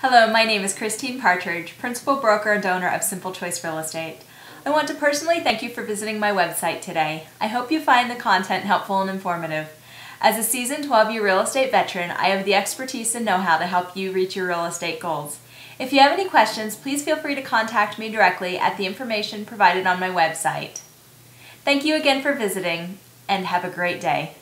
Hello, my name is Christine Partridge, Principal Broker and Owner of Simple Choice Real Estate. I want to personally thank you for visiting my website today. I hope you find the content helpful and informative. As a seasoned 12-year real estate veteran, I have the expertise and know-how to help you reach your real estate goals. If you have any questions, please feel free to contact me directly at the information provided on my website. Thank you again for visiting, and have a great day.